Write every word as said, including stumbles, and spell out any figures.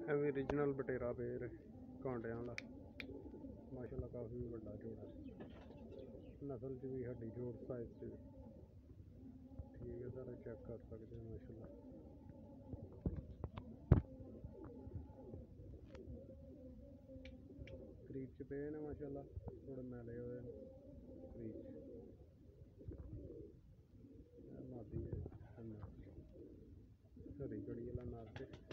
भी ओरिजिनल बटेरा पेड़ कांटे वाला माशाल्लाह काफ़ी बड़ा जोड़ा नस्ल च भी हड्डी जोड़ साइज से ठीक है सर चेक कर सकते हैं माशाल्लाह क्रीच च पे ने माशाल्लाह थोड़े मैले हुए क्रीच मादी है सरी कड़ी वाला नार से